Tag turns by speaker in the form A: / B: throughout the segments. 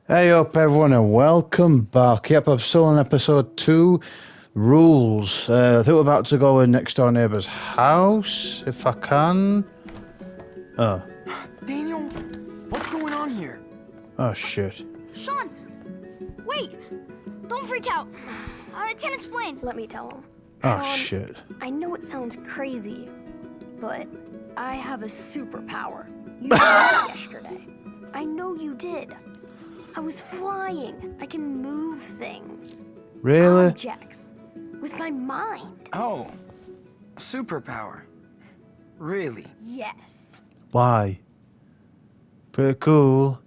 A: Hey up everyone and welcome back. Yep, I'm still on episode 2, Rules. I think we're about to go in next door neighbour's house, if I can. Oh.
B: Daniel, what's going on here?
A: Oh shit.
C: Sean! Wait! Don't freak out. I can't explain.
D: Let me tell him.
A: Oh
D: Sean,
A: shit.
D: I know it sounds crazy, but I have a superpower. You saw it yesterday. I know you did. I was flying. I can move things.
A: Really?
D: Objects. With my mind.
B: Oh, a superpower. Really?
D: Yes.
A: Why? Pretty cool.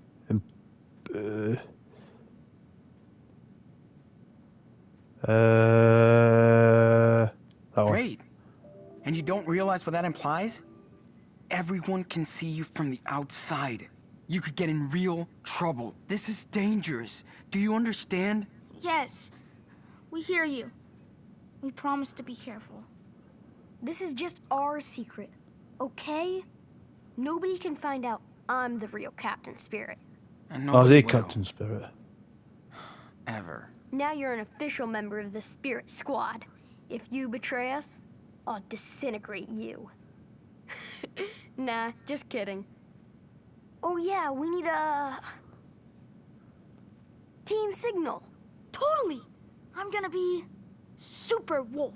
A: That one.
B: Great. And you don't realize what that implies? Everyone can see you from the outside. You could get in real trouble. This is dangerous. Do you understand?
C: Yes, we hear you. We promise to be careful.
D: This is just our secret, okay? Nobody can find out I'm the real Captain Spirit.
B: And
A: Oh,
B: nobody
A: the
B: will.
A: Captain Spirit.
B: Ever.
D: Now you're an official member of the Spirit Squad. If you betray us, I'll disintegrate you. Nah, just kidding. Oh yeah, we need a team signal.
C: Totally! I'm gonna be Super Wolf.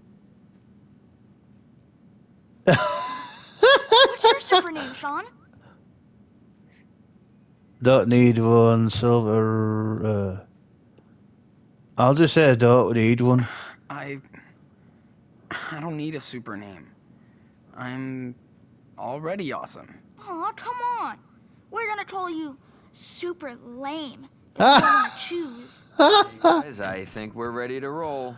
C: What's your super name, Sean?
A: Don't need one, Silver. I'll just say I don't need one.
B: I don't need a super name. I'm already awesome.
C: Aw, come on. We're gonna call you Super Lame if you don't wanna choose.
E: Hey guys, I think we're ready to roll.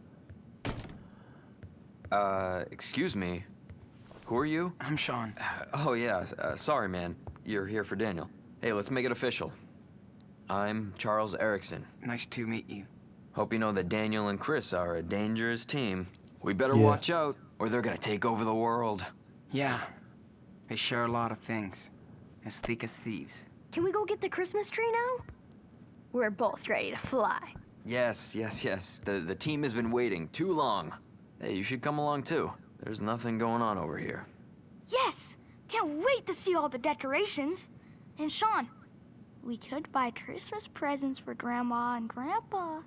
E: Excuse me. Who are you?
B: I'm Sean.
E: Oh yeah, sorry man. You're here for Daniel. Hey, let's make it official. I'm Charles Erickson.
B: Nice to meet you.
E: Hope you know that Daniel and Chris are a dangerous team. We better
A: Yeah.
E: watch out, or they're gonna take over the world.
B: Yeah, they share a lot of things. As thick as thieves.
D: Can we go get the Christmas tree now? We're both ready to fly.
E: Yes. The team has been waiting too long. Hey, you should come along too. There's nothing going on over here.
C: Yes! Can't wait to see all the decorations. And Sean, we could buy Christmas presents for Grandma and Grandpa.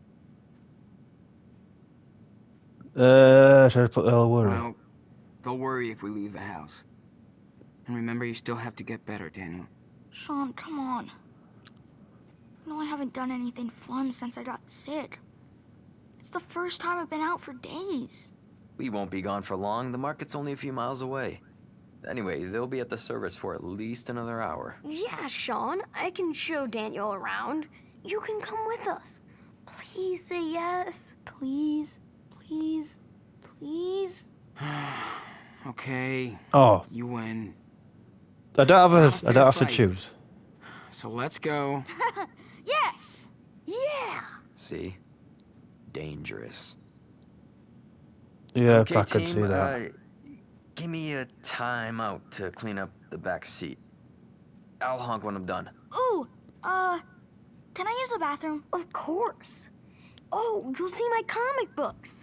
A: Should I put the hell worry?
B: Well, they'll worry if we leave the house. And remember, you still have to get better, Daniel.
C: Sean, come on. You know I haven't done anything fun since I got sick. It's the first time I've been out for days.
E: We won't be gone for long. The market's only a few miles away. Anyway, they'll be at the service for at least another hour.
D: Yeah, Sean, I can show Daniel around. You can come with us. Please say yes. Please, please, please.
B: Okay,
A: Oh,
B: you win.
A: I don't
B: Not a
A: have
B: fair
A: to
B: fight.
A: choose.
B: So let's go.
C: Yes!
D: Yeah.
E: See? Dangerous.
A: Yeah,
E: Okay,
A: I could
E: team,
A: see that.
E: give me a time out to clean up the back seat. I'll honk when I'm done.
C: Ooh, can I use the bathroom?
D: Of course. Oh, you'll see my comic books.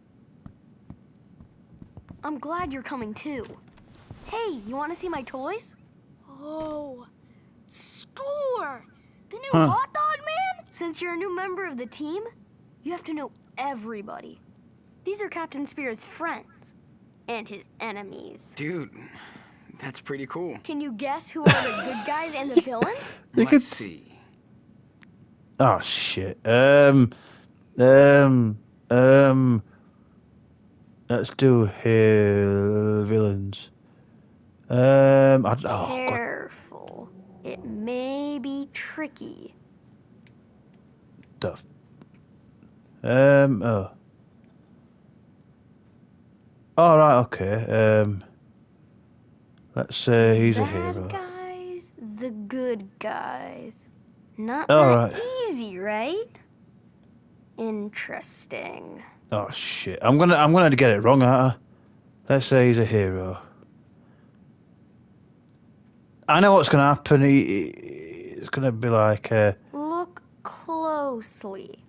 D: I'm glad you're coming too. Hey, you want to see my toys?
C: Oh, score! The new
A: Huh.
C: hot dog man?
D: Since you're a new member of the team, you have to know everybody. These are Captain Spirit's friends and his enemies.
B: Dude, that's pretty cool.
D: Can you guess who are the good guys and the villains?
A: You
B: Let's
A: could-
B: see.
A: Oh shit. Let's do here villains. Oh god.
D: Careful. It may be tricky.
A: Stuff. Oh. All right. Okay. Let's say he's a
D: Bad
A: hero.
D: guys, the good guys. Not
A: All
D: that
A: right.
D: easy, right? Interesting.
A: Oh shit. I'm gonna get it wrong, aren't I? Let's say he's a hero. I know what's gonna happen. it's gonna be like
D: Look closely.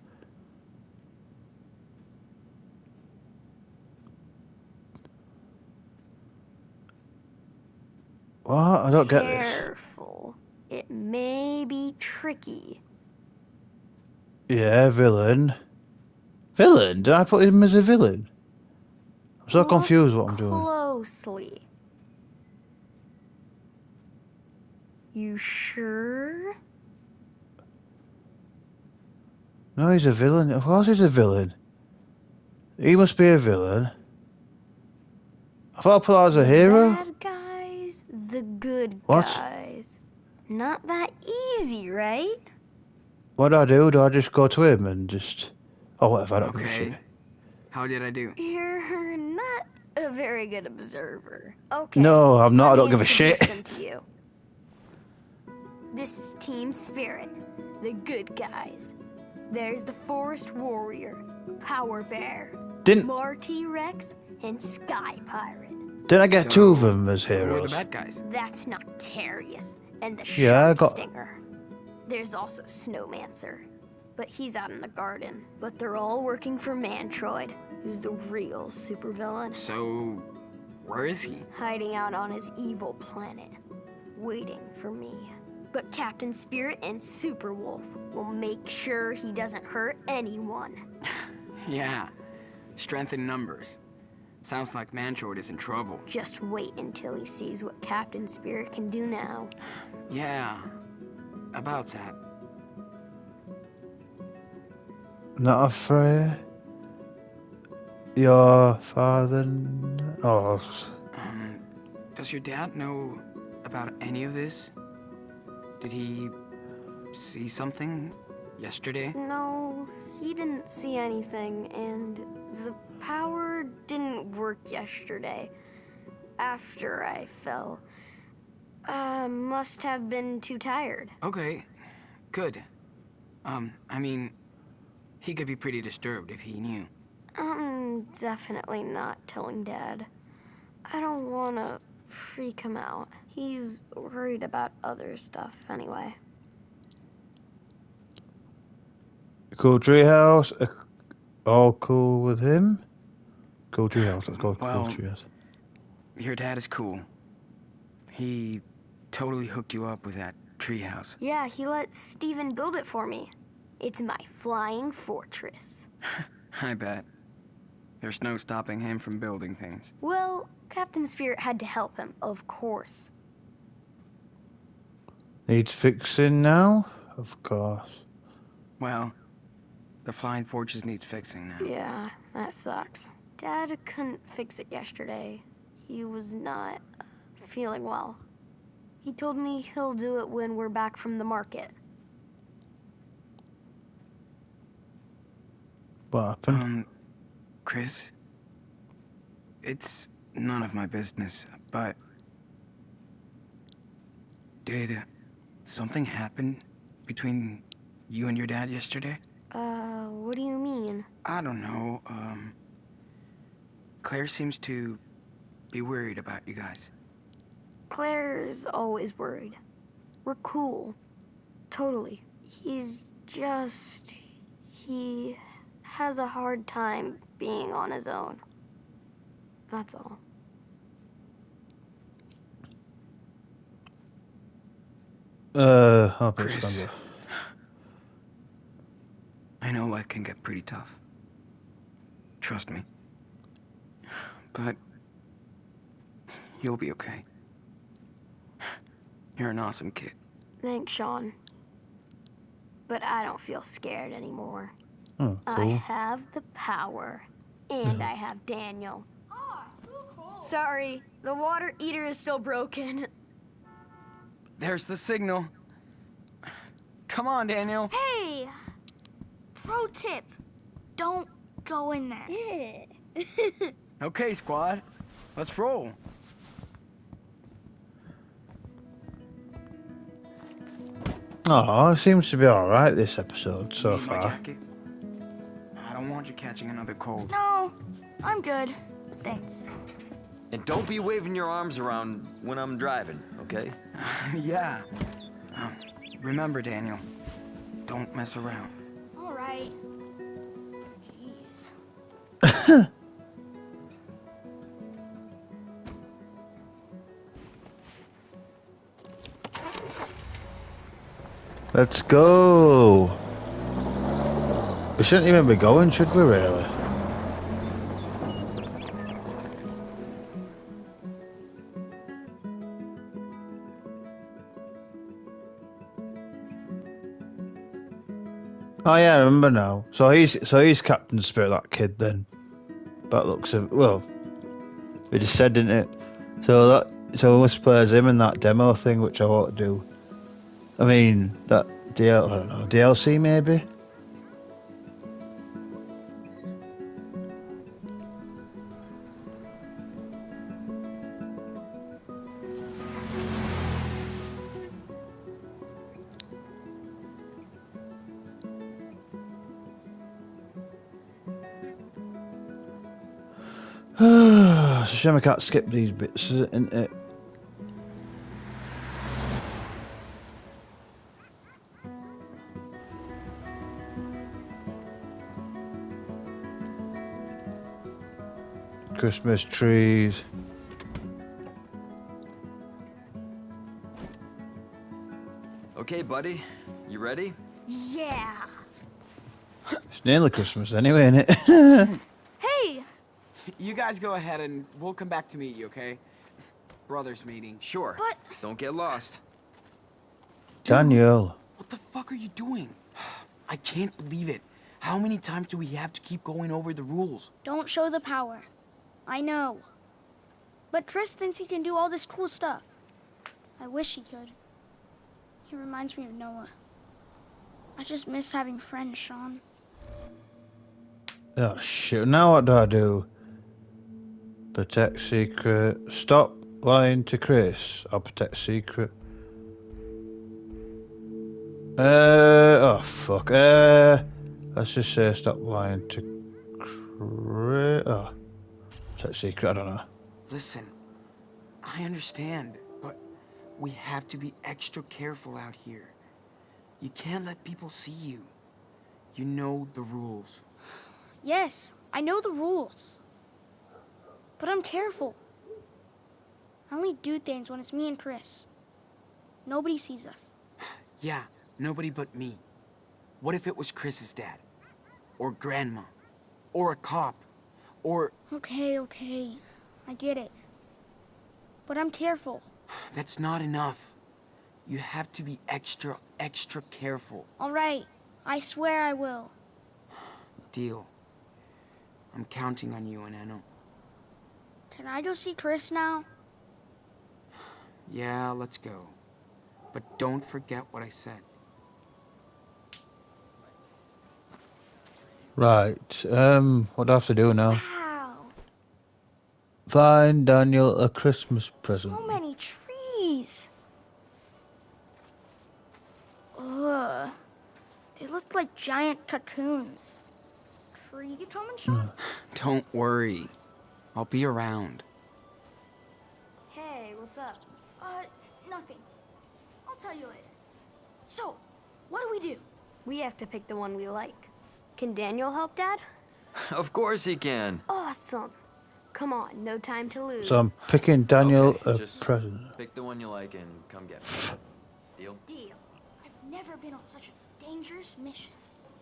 A: what? I don't get this.
D: Careful. It may be tricky.
A: Yeah, villain. Villain? Did I put him as a villain? I'm so confused what I'm doing.
D: Closely. You sure?
A: No, he's a villain. Of course he's a villain. He must be a villain. I thought I put that as a hero.
D: Bad guys, the good
A: What?
D: guys. Not that easy, right?
A: What do I do? Do I just go to him and just... Oh, whatever, I don't give a
B: Okay.
A: shit.
B: How did I do?
D: You're not a very good observer. Okay.
A: No, I'm not. I
D: let
A: don't
D: me
A: give a
D: introduce
A: shit.
D: them to you. This is Team Spirit, the good guys. There's the Forest Warrior, Power Bear,
A: Didn't
D: Marty Rex, and Sky Pirate.
A: I get
B: So,
A: two of them as
B: Who are the
A: heroes?
B: bad guys?
D: That's Noctarius and the
A: Yeah, I
D: Shark
A: got-
D: Stinger. There's also Snowmancer, but he's out in the garden. But they're all working for Mantroid, who's the real supervillain,
B: So, where is he?
D: hiding out on his evil planet, waiting for me. But Captain Spirit and Superwolf will make sure he doesn't hurt anyone.
B: Yeah, strength in numbers. Sounds like Mantroid is in trouble.
D: Just wait until he sees what Captain Spirit can do now.
B: Yeah, about that.
A: Not afraid. Your father... Oh,
B: Does your dad know about any of this? Did he see something yesterday?
D: No, he didn't see anything, and the power didn't work yesterday. After I fell. Must have been too tired.
B: Okay, good. I mean, he could be pretty disturbed if he knew.
D: I'm definitely not telling Dad. I don't want to freak him out. He's worried about other stuff anyway.
A: cool treehouse. All cool with him? Cool treehouse. Let's go.
B: Well-
A: Cool treehouse.
B: Your dad is cool. He totally hooked you up with that treehouse.
D: Yeah, he let Steven build it for me. It's my flying fortress.
B: I bet. There's no stopping him from building things.
D: Well, Captain Spirit had to help him, of course.
A: Needs fixing now? Of course.
B: Well, the flying fortress needs fixing now.
D: Yeah, that sucks. Dad couldn't fix it yesterday. He was not feeling well. He told me he'll do it when we're back from the market.
A: What happened?
B: Chris, it's none of my business, but did something happen between you and your dad yesterday?
D: What do you mean?
B: I don't know, Claire seems to be worried about you guys.
D: Claire's always worried. We're cool. Totally. He has a hard time being on his own. That's all.
A: I'll put
B: Chris.
A: stand up.
B: I know life can get pretty tough. Trust me. But you'll be okay. You're an awesome kid.
D: Thanks, Sean. But I don't feel scared anymore.
A: Oh,
D: I
A: cool.
D: have the power. And I have Daniel. Sorry, the water eater is still broken.
B: There's the signal. Come on, Daniel.
C: Hey! Pro tip. Don't go in there.
B: Okay, squad. Let's roll.
A: Oh, it seems to be alright this episode so
B: Need my
A: far.
B: jacket? I don't want you catching another cold.
C: No, I'm good. Thanks.
E: And don't be waving your arms around when I'm driving, okay?
B: Yeah. Remember, Daniel, don't mess around.
C: All right. Jeez.
A: Let's go. We shouldn't even be going, should we really? Oh yeah, I remember now. So he's Captain Spirit, that kid then. That looks well. We just said, didn't it? So we must play as him in that demo thing, which I want to do. I mean that I don't know, DLC maybe. It's a shame I can't skip these bits, isn't it? Christmas trees.
E: Okay, buddy. You ready?
D: Yeah.
A: It's nearly Christmas anyway, isn't it?
C: Hey!
B: You guys go ahead and we'll come back to meet you, okay? Brothers meeting.
E: Sure.
C: But-
E: Don't get lost.
A: Daniel.
B: What the fuck are you doing? I can't believe it. How many times do we have to keep going over the rules?
C: Don't show the power. I know. But Chris thinks he can do all this cool stuff. I wish he could. He reminds me of Noah. I just miss having friends, Sean.
A: Oh shit, now what do I do? Protect secret. Stop lying to Chris. I'll protect secret. Oh fuck. Let's just say stop lying to Chris. Oh. Protect secret, I don't know.
B: Listen, I understand, but we have to be extra careful out here. You can't let people see you. You know the rules.
C: Yes, I know the rules. But I'm careful. I only do things when it's me and Chris. Nobody sees us.
B: Yeah, nobody but me. What if it was Chris's dad? Or grandma? Or a cop? Or...
C: Okay. I get it. But I'm careful.
B: That's not enough. You have to be extra careful.
C: All right. I swear I will.
B: Deal. I'm counting on you, Enano.
C: Can I go see Chris now?
B: Yeah, let's go. But don't forget what I said.
A: Right, what do I have to do now?
C: Wow.
A: Find Daniel a Christmas present.
C: So many trees. Ugh. They look like giant cocoons. Tree, you coming, Sean?
B: Don't worry. I'll be around.
D: Hey, what's up?
C: Nothing. I'll tell you later. So, what do we do?
D: We have to pick the one we like. Can Daniel help, Dad?
E: Of course he can.
D: Awesome. Come on, no time to lose.
A: So I'm picking Daniel
E: Okay,
A: a
E: just
A: present.
E: Pick the one you like and come get me. Deal?
D: Deal.
C: I've never been on such a dangerous mission.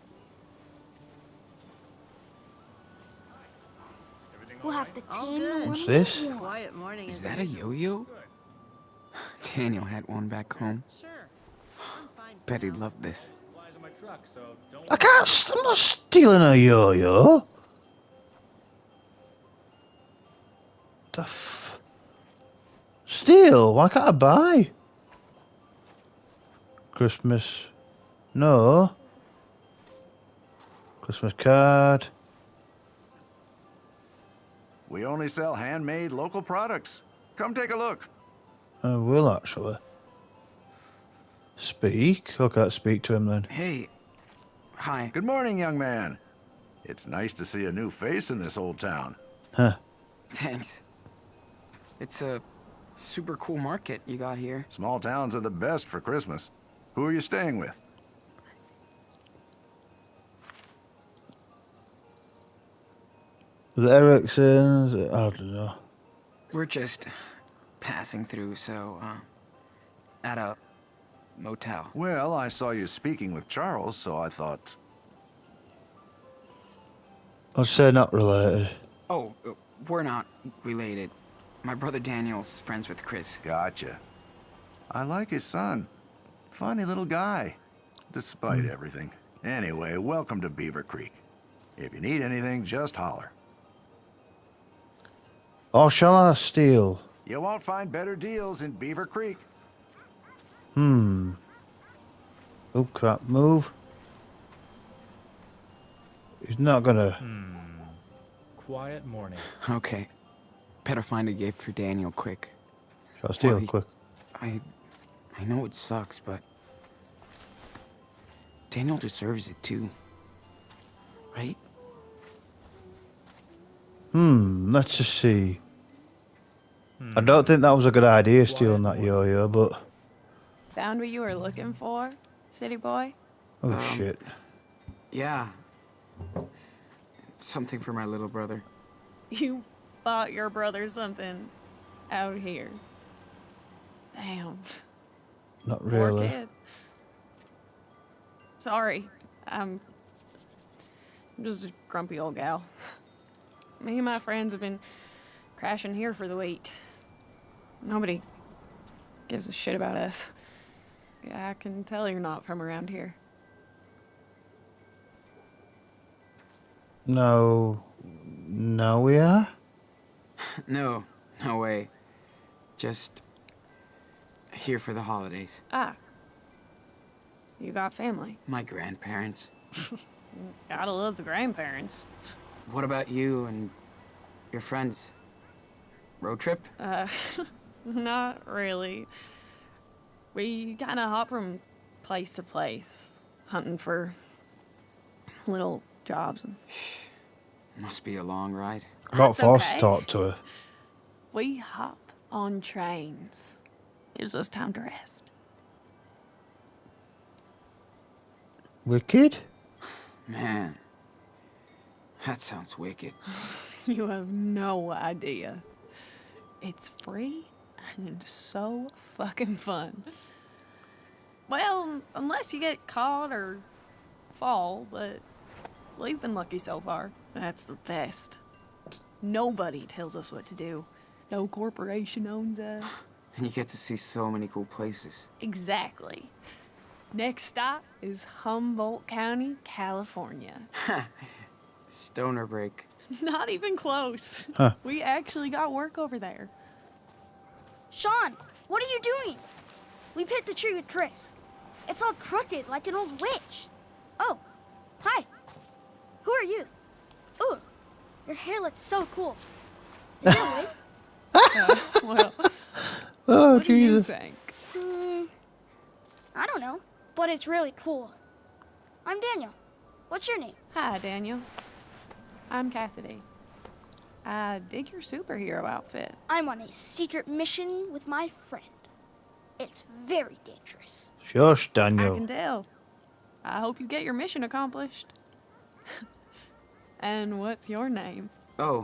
C: We'll have to tame the one
A: What's this?
C: we want.
F: Quiet morning.
B: Is that a yo-yo? Daniel had one back home.
F: Sure. I'm fine.
B: Bet he'd love this.
F: Supplies in my truck, so don't
A: I can't. I'm not stealing a yo-yo. The f... Steal? Why can't I buy? Christmas. No. Christmas card.
G: We only sell handmade local products. Come take a look.
A: I will actually. Speak? Okay, let's speak to him then.
B: Hey. Hi.
G: Good morning, young man. It's nice to see a new face in this old town.
A: Huh.
B: Thanks. It's a super cool market you got here.
G: Small towns are the best for Christmas. Who are you staying with?
A: The Ericsons, I don't know.
B: We're just passing through, so, at a motel.
G: Well, I saw you speaking with Charles, so I thought...
A: I'd say not related.
B: Oh, we're not related. My brother Daniel's friends with Chris.
G: Gotcha. I like his son. Funny little guy, despite everything. Anyway, welcome to Beaver Creek. If you need anything, just holler.
A: Or shall I steal?
G: You won't find better deals in Beaver Creek.
A: Oh crap, move. He's not gonna...
F: Quiet morning.
B: Okay. Better find a gift for Daniel quick.
A: Shall I steal
B: Well,
A: quick?
B: I know it sucks, but Daniel deserves it too. Right?
A: Let's just see. I don't think that was a good idea, stealing that yo-yo, but...
H: Found what you were looking for, city boy?
A: Oh shit.
B: Yeah. Something for my little brother.
H: You bought your brother something out here. Damn.
A: Not
H: Poor
A: really.
H: kid. Sorry. I'm just a grumpy old gal. Me and my friends have been crashing here for the week. Nobody gives a shit about us. Yeah, I can tell you're not from around here.
A: No, we are?
B: No way. Just here for the holidays.
H: Ah. You got family.
B: My grandparents.
H: Gotta love the grandparents.
B: What about you and your friends? Road trip?
H: Not really. We kinda hop from place to place, hunting for little jobs.
B: Must be a long ride.
A: I got
H: That's
A: forced
H: okay.
A: to talk to her.
H: We hop on trains. Gives us time to rest.
A: Wicked?
B: Man, that sounds wicked.
H: You have no idea. It's free and so fucking fun. Well, unless you get caught or fall, but we've been lucky so far. That's the best. Nobody tells us what to do. No corporation owns us.
B: And you get to see so many cool places.
H: Exactly. Next stop is Humboldt County, California.
B: Stoner break.
H: Not even close.
A: Huh.
H: We actually got work over there.
C: Sean, what are you doing? We've hit the tree with Chris. It's all crooked like an old witch. Oh, hi. Who are you? Ooh, your hair looks so cool. Is it a wig?
H: Well,
A: Oh,
H: what do you
A: Jesus.
H: think?
C: I don't know, but it's really cool. I'm Daniel. What's your name?
H: Hi, Daniel. I'm Cassidy. I dig your superhero outfit.
C: I'm on a secret mission with my friend. It's very dangerous.
A: Shush,
H: I
A: Daniel.
H: can tell. I hope you get your mission accomplished. And what's your name?
B: Oh,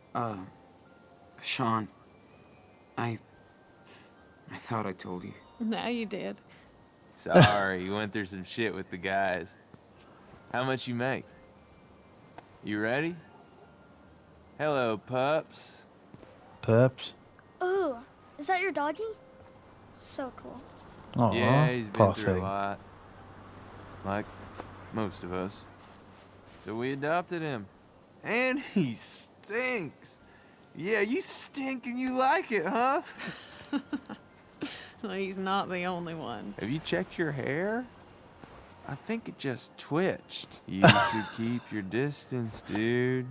B: Sean. I thought I told you.
H: Now you did.
I: Sorry, you went through some shit with the guys. How much you make? You ready? Hello, pups.
A: Perps.
C: Ooh, is that your doggy? So cool.
A: Oh,
I: Yeah, he's been
A: poor
I: through a
A: thing.
I: lot. Like most of us. So we adopted him. And he stinks. Yeah, you stink and you like it, huh?
H: Well, he's not the only one.
I: Have you checked your hair? I think it just twitched. You should keep your distance, dude.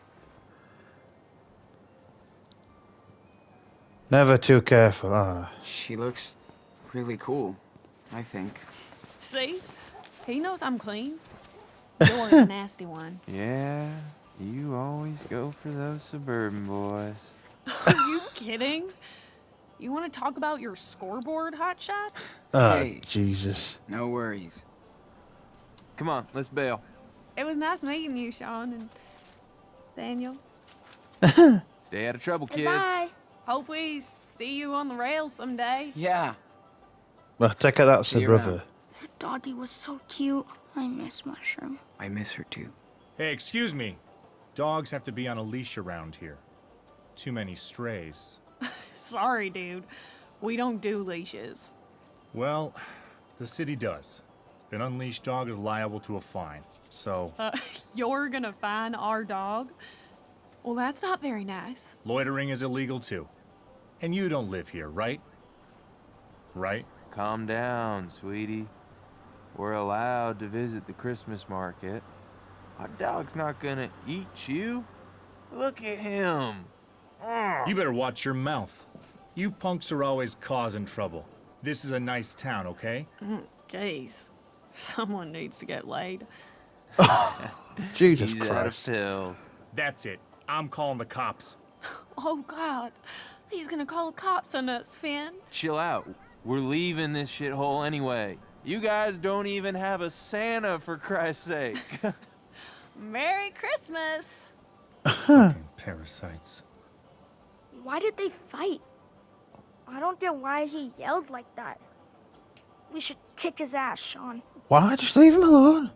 A: Never too careful, are
B: She looks really cool, I think.
H: See? He knows I'm clean. You're the nasty one.
I: Yeah, you always go for those suburban boys.
H: Are you kidding? You want to talk about your scoreboard, hotshot?
B: Hey.
A: Jesus.
B: No worries.
I: Come on, let's bail.
H: It was nice meeting you, Sean and Daniel.
I: Stay out of trouble, kids.
C: Goodbye.
H: Hope we see you on the rails someday.
B: Yeah.
A: Well, take it that's
B: See
A: the
B: you
A: brother.
B: around.
C: That doggy was so cute. I miss Mushroom.
B: I miss her too.
F: Hey, excuse me. Dogs have to be on a leash around here. Too many strays.
H: Sorry, dude. We don't do leashes.
F: Well, the city does. An unleashed dog is liable to a fine. So,
H: You're gonna fine our dog? Well, that's not very nice.
F: loitering is illegal too. And you don't live here, right? Right?
I: Calm down, sweetie. We're allowed to visit the Christmas market. Our dog's not gonna eat you. Look at him.
F: You better watch your mouth. You punks are always causing trouble. This is a nice town, okay?
H: Jeez. Someone needs to get laid.
A: Jesus
I: He's out of
A: Christ.
I: pills.
F: That's it. I'm calling the cops.
H: Oh, God. He's gonna call the cops on us, Finn.
I: Chill out. We're leaving this shithole anyway. You guys don't even have a Santa, for Christ's sake.
H: Merry Christmas.
F: Fucking parasites.
C: Why did they fight? I don't get why he yelled like that. We should kick his ass, Sean.
A: Why? Just leave him alone.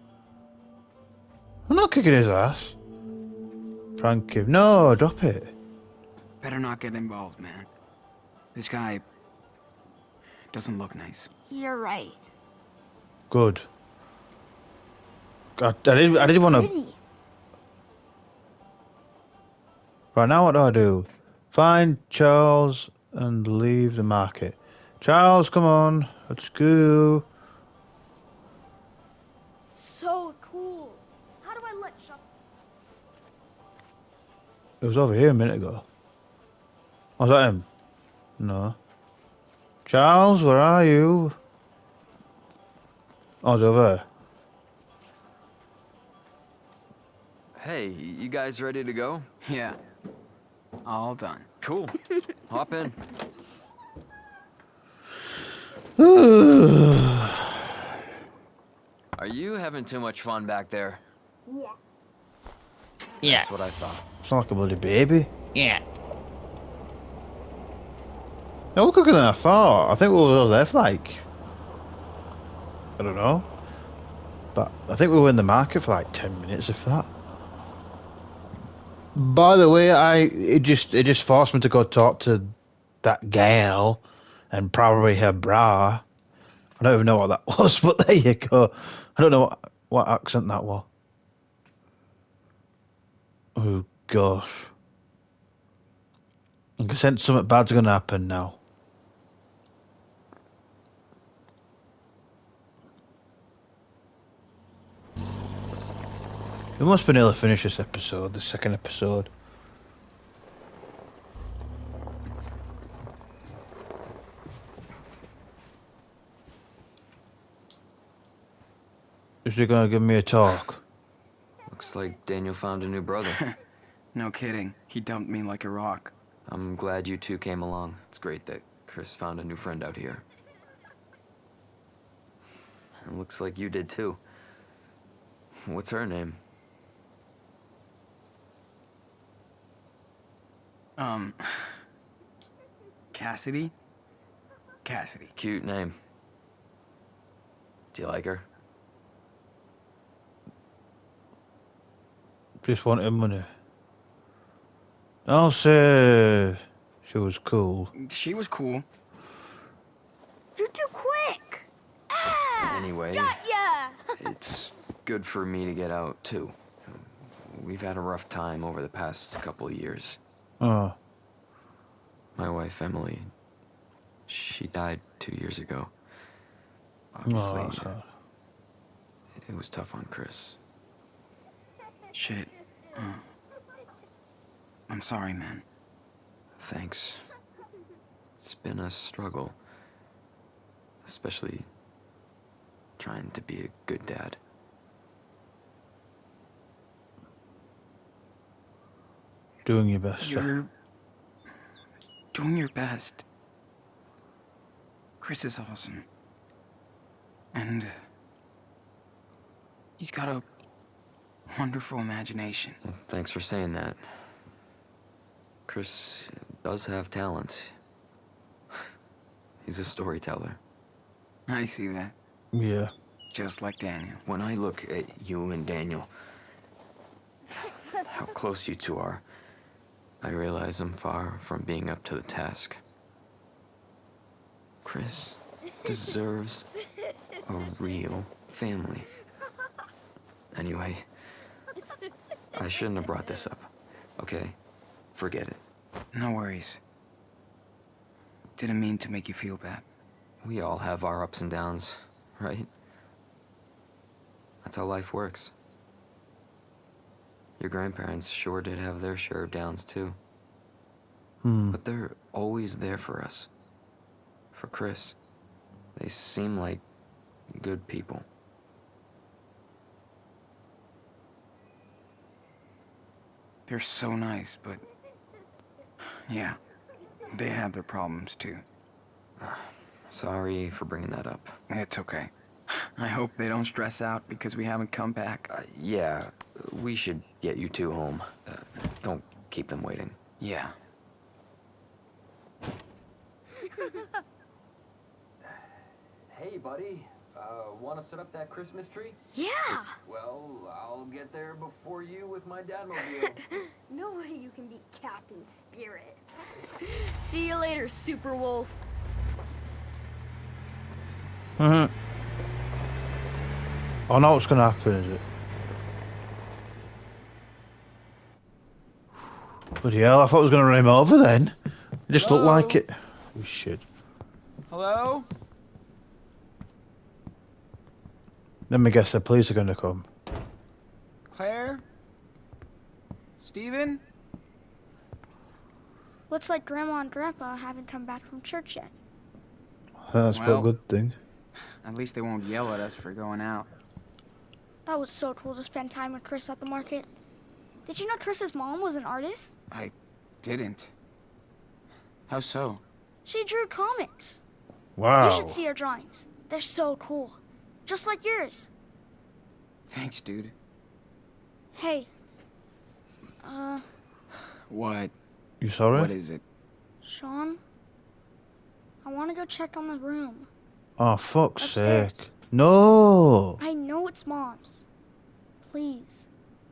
A: I'm not kicking his ass. Prank him. No, drop it.
B: Better not get involved, man. This guy doesn't look nice.
C: You're right.
A: Good. God, I didn't want to.
C: Pretty.
A: Right now, what do? Find Charles and leave the market. Charles, come on. Let's go.
C: So cool. How do I let Sean?
A: It was over here a minute ago. Was that him? No. Charles, where are you? Oh, it's over there.
E: Hey, you guys ready to go?
B: Yeah. All done.
E: Cool. Hop in. Are you having too much fun back there?
A: Yeah.
E: That's what I thought.
A: It's not like a bloody baby. Yeah. No, we're quicker than I thought. I think we were there for like, I don't know. But I think we were in the market for like 10 minutes, if that. By the way, it just forced me to go talk to that gal and probably her bra. I don't even know what that was, but there you go. I don't know what accent that was. Oh gosh. I can sense something bad's gonna happen now. We must be nearly finished this episode, the second episode. Is he gonna give me a talk?
E: Looks like Daniel found a new brother.
B: No kidding. He dumped me like a rock.
E: I'm glad you two came along. It's great that Chris found a new friend out here. It looks like you did too. What's her name?
B: Cassidy? Cassidy.
E: Cute name. Do you like her?
A: Just wanted money. I'll say she was cool.
B: She was cool.
C: You're too quick. Ah!
E: Anyway,
C: Got ya!
E: it's good for me to get out too. We've had a rough time over the past couple of years.
A: Oh.
E: My wife, Emily, she died 2 years ago. Obviously,
A: Oh, that's hard.
E: it was tough on Chris.
B: Shit. I'm sorry, man.
E: Thanks. It's been a struggle. Especially trying to be a good dad.
A: Doing your best.
B: You're doing your best. Chris is awesome. And he's got a wonderful imagination.
E: Well, thanks for saying that. Chris does have talent. He's a storyteller.
B: I see that.
A: Yeah.
B: Just like Daniel.
E: When I look at you and Daniel, how close you two are, I realize I'm far from being up to the task. Chris deserves a real family. Anyway, I shouldn't have brought this up, okay? Forget it.
B: No worries. Didn't mean to make you feel bad.
E: We all have our ups and downs, right? That's how life works. Your grandparents sure did have their share of downs, too. But they're always there for us. For Chris, they seem like good people.
B: They're so nice, but yeah, they have their problems too.
E: Sorry for bringing that up.
B: It's okay. I hope they don't stress out because we haven't come back.
E: Yeah, we should get you two home. Don't keep them waiting.
B: Yeah.
E: Hey, buddy. Want to set up that Christmas tree?
D: Yeah!
E: Well, I'll get there before you with my Dadmobile.
D: No way you can beat Captain Spirit. See you later, Super Wolf.
A: Oh, no, what's gonna happen, is it? Bloody hell, I thought I was gonna run him over then. It just looked like it. Oh, shit.
B: Hello?
A: Let me guess, the police are gonna come.
B: Claire? Steven?
C: Looks like Grandma and Grandpa haven't come back from church yet.
A: That's quite a good thing.
B: At least they won't yell at us for going out.
C: That was so cool to spend time with Chris at the market. Did you know Chris's mom was an artist?
B: I didn't. How so?
C: She drew comics.
A: Wow.
C: You should see her drawings. They're so cool. Just like yours.
B: Thanks, dude.
C: Hey.
B: What?
A: You sorry?
B: What is it?
C: Sean? I want to go check on the room.
A: Oh, fuck's
C: Upstairs.
A: sake. No!
C: I know it's Mom's. Please.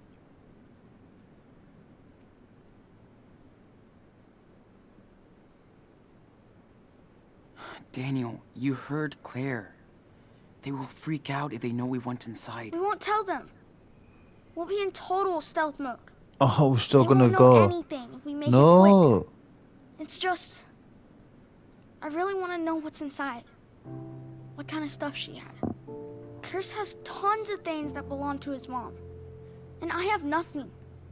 B: Daniel, you heard Claire. They will freak out if they know we went inside.
C: We won't tell them. We'll be in total stealth mode.
A: Oh, we're still
C: They
A: gonna
C: won't
A: go.
C: know anything if we make it quick.
A: No!
C: It's just... I really want to know what's inside. What kind of stuff she had. Chris has tons of things that belong to his mom. And I have nothing.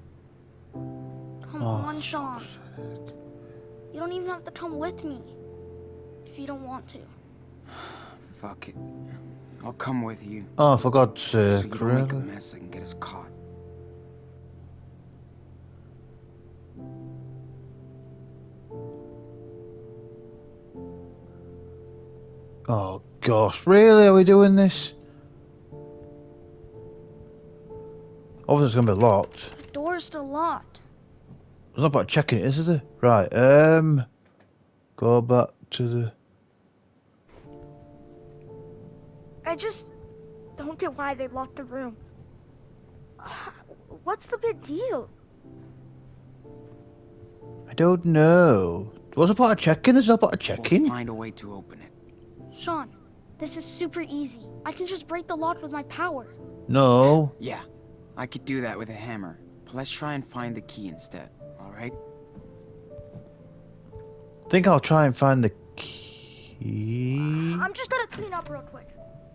C: Come on, Sean. You don't even have to come with me. If you don't want to.
B: Fuck it. I'll come with you.
A: Oh, for God's
B: So
A: sake,
B: you don't make a
A: really?
B: mess and get us caught.
A: Oh, gosh. Really? Are we doing this? Obviously, it's gonna be locked.
C: The door's still locked.
A: There's no about checking it, is there? Right, go back to the...
C: I just don't get why they locked the room. What's the big deal?
A: I don't know. What's about a check-in? There's no about a check-in.
B: We'll find a way to open it.
C: Sean, this is super easy. I can just break the lock with my power.
A: No.
B: Yeah, I could do that with a hammer. But let's try and find the key instead, alright?
A: I think I'll try and find the key.
C: I'm just gonna clean up real quick.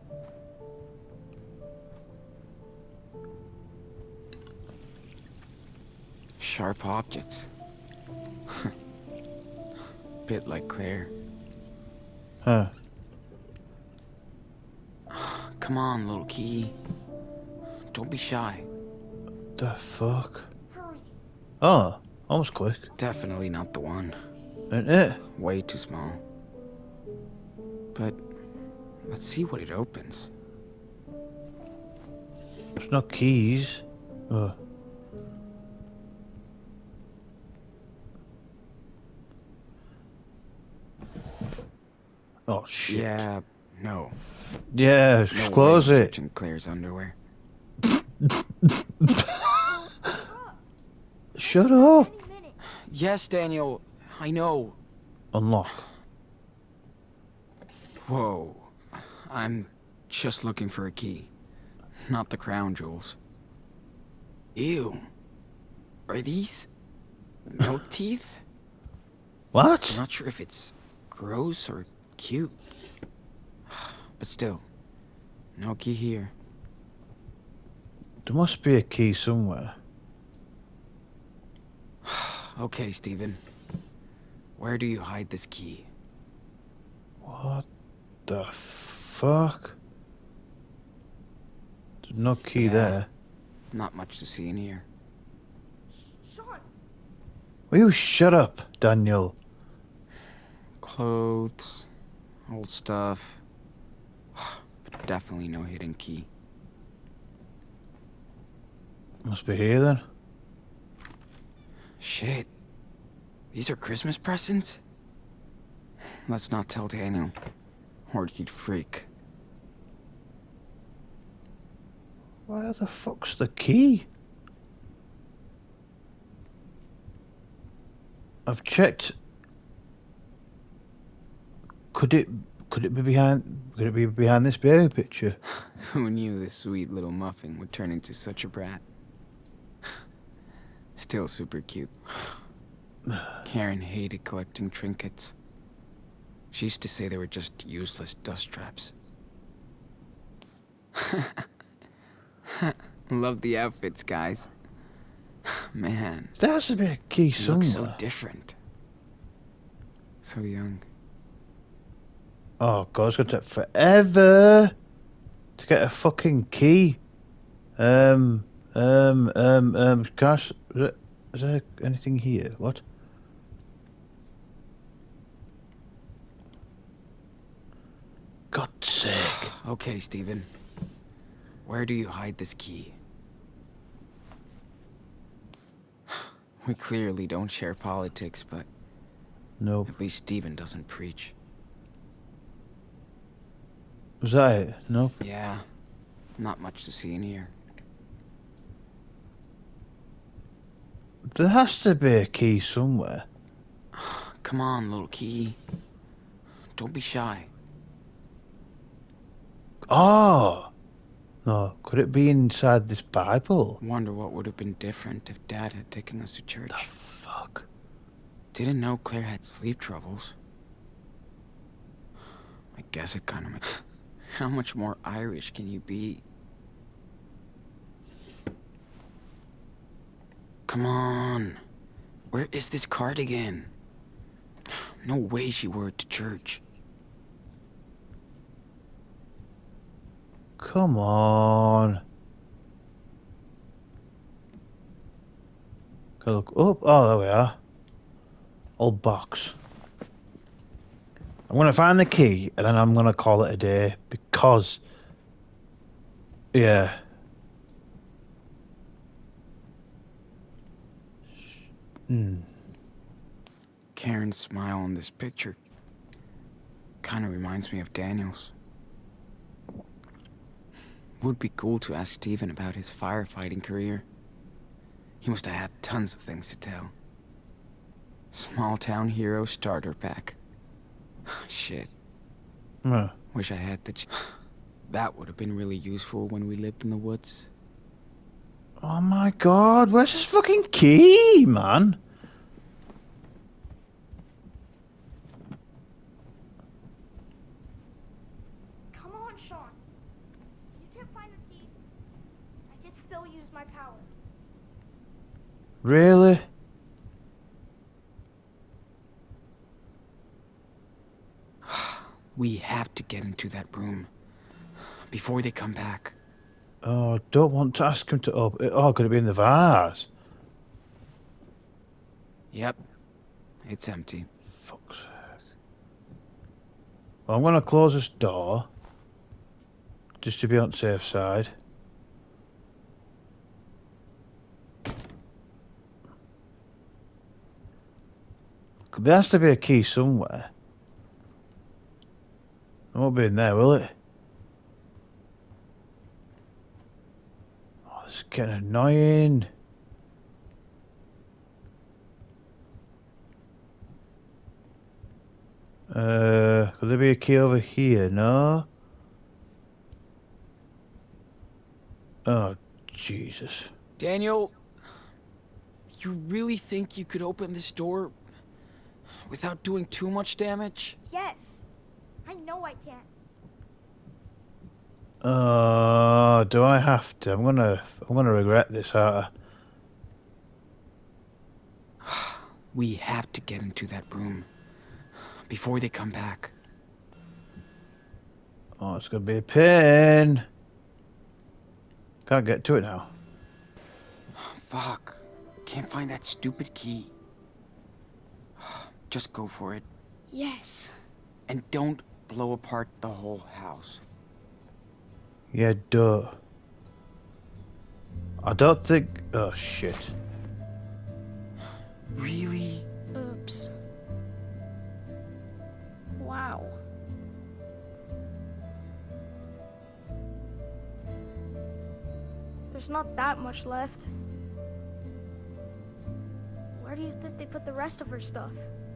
B: Sharp objects. Bit like Claire.
A: Huh.
B: Come on, little key. Don't be shy.
A: The fuck?
C: Hurry.
A: Oh, almost quick.
B: Definitely not the one.
A: Ain't it?
B: Way too small. but let's see what it opens.
A: There's no keys. Oh. Oh shit.
B: Yeah, no.
A: Yeah,
B: No
A: close
B: way I'm
A: it.
B: searching Claire's underwear.
A: Shut up.
B: Yes, Daniel, I know.
A: Unlock.
B: Whoa. I'm just looking for a key. Not the crown jewels. Ew. Are these milk teeth?
A: What?
B: I'm not sure if it's gross or cute. But still, no key here.
A: There must be a key somewhere.
B: Okay, Steven. Where do you hide this key?
A: What the fuck? There's no key there.
B: Not much to see in here.
A: Will you shut up, Daniel?
B: Clothes, old stuff. But definitely no hidden key.
A: Must be here then.
B: Shit. These are Christmas presents? Let's not tell Daniel, or he'd freak.
A: Where the fuck's the key? I've checked. Could it be behind this baby picture?
B: Who knew this sweet little muffin would turn into such a brat? Still super cute. Karen hated collecting trinkets. She used to say they were just useless dust traps. Love the outfits, guys. Man.
A: There has to be a key
B: You
A: somewhere.
B: look so different. So young.
A: Oh god, it's gonna take forever to get a fucking key. Gosh, is there anything here? What? God's sake.
B: Okay, Steven. Where do you hide this key? We clearly don't share politics, but
A: Nope.
B: at least Steven doesn't preach.
A: Was that it? Nope.
B: Yeah, not much to see in here.
A: There has to be a key somewhere.
B: Come on, little key. Don't be shy.
A: Oh! No, could it be inside this Bible?
B: Wonder what would have been different if Dad had taken us to church.
A: The fuck?
B: Didn't know Claire had sleep troubles. I guess it kind of makes... How much more Irish can you be? Come on. Where is this cardigan? No way she wore it to church.
A: Come on. Gotta look up. Oh, there we are. Old box. I'm gonna find the key and then I'm gonna call it a day because. Yeah.
B: Karen's smile in this picture kind of reminds me of Daniel's. Would be cool to ask Steven about his firefighting career. He must have had tons of things to tell. Small town hero starter pack. Shit. Wish I had the that would have been really useful when we lived in the woods.
A: Oh my god, where's this fucking key, man?
C: Come on, Sean. You can't find the key. I can still use my power.
A: Really?
B: We have to get into that room before they come back.
A: Oh, don't want to ask him to open it. Oh, could it be in the vase?
B: Yep. It's empty.
A: Fuck's sake. Well, I'm going to close this door. Just to be on the safe side. There has to be a key somewhere. It won't be in there, will it? Oh, this is getting annoying. Could there be a key over here? No? Oh, Jesus.
B: Daniel, you really think you could open this door without doing too much damage?
C: Yes. I know I can.
A: Do I have to? I'm gonna regret this, aren't I?
B: We have to get into that room before they come back.
A: Oh, it's gonna be a pain. Can't get to it now.
B: Fuck. Can't find that stupid key. Just go for it.
C: Yes.
B: And don't blow apart the whole house.
A: Yeah, duh. I don't think... Oh, shit.
B: Really?
C: Oops. Wow. There's not that much left. Where do you think they put the rest of her stuff?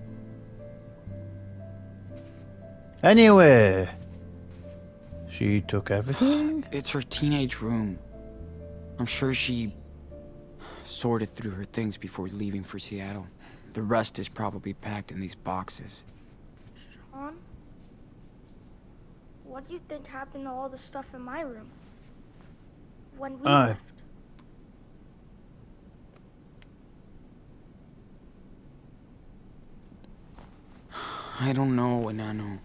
A: Anyway. She took everything?
B: It's her teenage room. I'm sure she sorted through her things before leaving for Seattle. The rest is probably packed in these boxes.
C: Sean? What do you think happened to all the stuff in my room? When we left?
B: I don't know, Enano.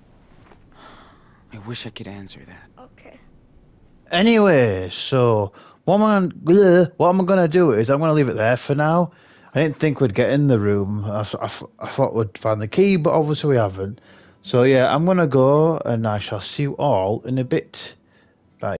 B: I wish I could answer that.
C: Okay.
A: Anyway, so what am I gonna do is I'm gonna leave it there for now. I didn't think we'd get in the room. I thought we'd find the key, but obviously we haven't. So yeah, I'm gonna go, and I shall see you all in a bit.